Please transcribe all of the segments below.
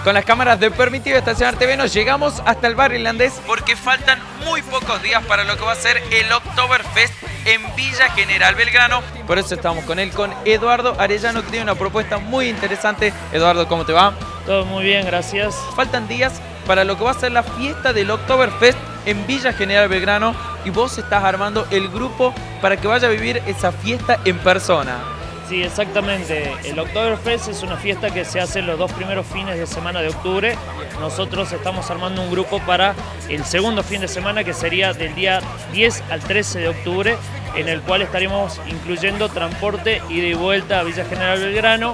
Con las cámaras de Permitido Estacionar TV nos llegamos hasta el barrio irlandés porque faltan muy pocos días para lo que va a ser el Oktoberfest en Villa General Belgrano. Por eso estamos con él, con Eduardo Arellano, que tiene una propuesta muy interesante. Eduardo, ¿cómo te va? Todo muy bien, gracias. Faltan días para lo que va a ser la fiesta del Oktoberfest en Villa General Belgrano y vos estás armando el grupo para que vaya a vivir esa fiesta en persona. Sí, exactamente. El Oktoberfest es una fiesta que se hace los 2 primeros fines de semana de octubre. Nosotros estamos armando un grupo para el segundo fin de semana, que sería del día 10 al 13 de octubre, en el cual estaremos incluyendo transporte ida y vuelta a Villa General Belgrano,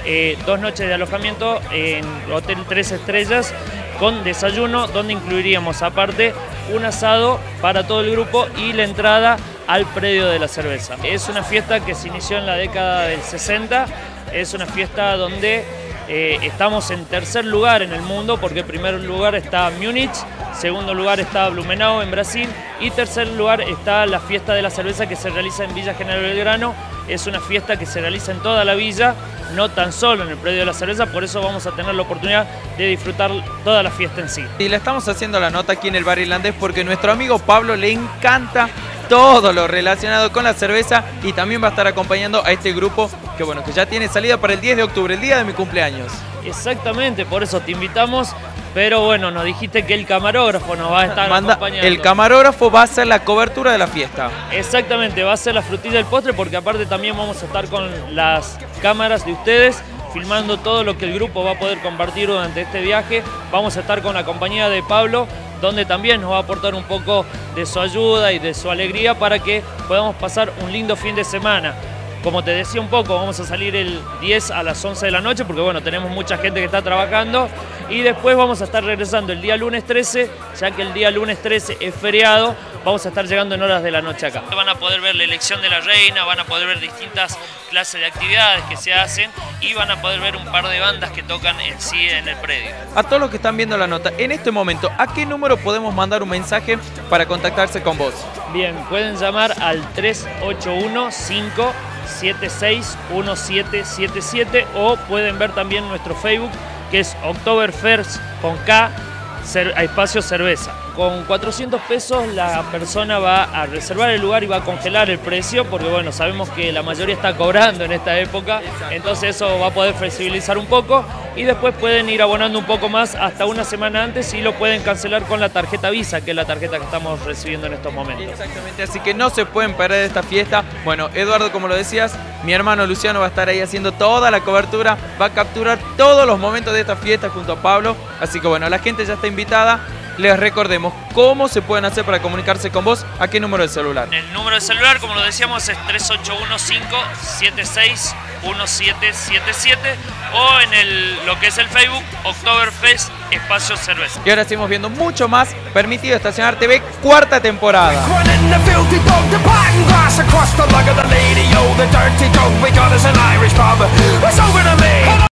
2 noches de alojamiento en Hotel 3 Estrellas, con desayuno, donde incluiríamos aparte un asado para todo el grupo y la entrada al predio de la cerveza. Es una fiesta que se inició en la década del 60, es una fiesta donde estamos en tercer lugar en el mundo, porque en primer lugar está Múnich, segundo lugar está Blumenau en Brasil y tercer lugar está la fiesta de la cerveza que se realiza en Villa General Belgrano. Es una fiesta que se realiza en toda la villa, no tan solo en el predio de la cerveza, por eso vamos a tener la oportunidad de disfrutar toda la fiesta en sí. Y le estamos haciendo la nota aquí en el barrio irlandés porque a nuestro amigo Pablo le encanta todo lo relacionado con la cerveza y también va a estar acompañando a este grupo que bueno, que ya tiene salida para el 10 de octubre, el día de mi cumpleaños. Exactamente, por eso te invitamos, pero bueno, nos dijiste que el camarógrafo nos va a estar acompañando. El camarógrafo va a hacer la cobertura de la fiesta. Exactamente, va a ser la frutilla del postre, porque aparte también vamos a estar con las cámaras de ustedes filmando todo lo que el grupo va a poder compartir durante este viaje. Vamos a estar con la compañía de Pablo, donde también nos va a aportar un poco de su ayuda y de su alegría para que podamos pasar un lindo fin de semana. Como te decía un poco, vamos a salir el 10 a las 11 de la noche, porque bueno, tenemos mucha gente que está trabajando, y después vamos a estar regresando el día lunes 13, ya que el día lunes 13 es feriado, vamos a estar llegando en horas de la noche acá. Van a poder ver la elección de la reina, van a poder ver distintas clases de actividades que se hacen y van a poder ver un par de bandas que tocan en sí en el predio. A todos los que están viendo la nota, en este momento, ¿a qué número podemos mandar un mensaje para contactarse con vos? Bien, pueden llamar al 381-576-1777 o pueden ver también nuestro Facebook, que es Oktoberfest con K, espacio cerveza. Con 400 pesos la persona va a reservar el lugar y va a congelar el precio, porque bueno, sabemos que la mayoría está cobrando en esta época, entonces eso va a poder flexibilizar un poco y después pueden ir abonando un poco más hasta una semana antes y lo pueden cancelar con la tarjeta Visa, que es la tarjeta que estamos recibiendo en estos momentos. Exactamente, así que no se pueden perder esta fiesta. Bueno, Eduardo, como lo decías, mi hermano Luciano va a estar ahí haciendo toda la cobertura, va a capturar todos los momentos de esta fiesta junto a Pablo, así que bueno, la gente ya está invitada. Les recordemos cómo se pueden hacer para comunicarse con vos, a qué número de celular. El número de celular, como lo decíamos, es 381-576-1777 o en lo que es el Facebook, Oktoberfest espacio cerveza. Y ahora seguimos viendo mucho más Permitido Estacionar TV, cuarta temporada.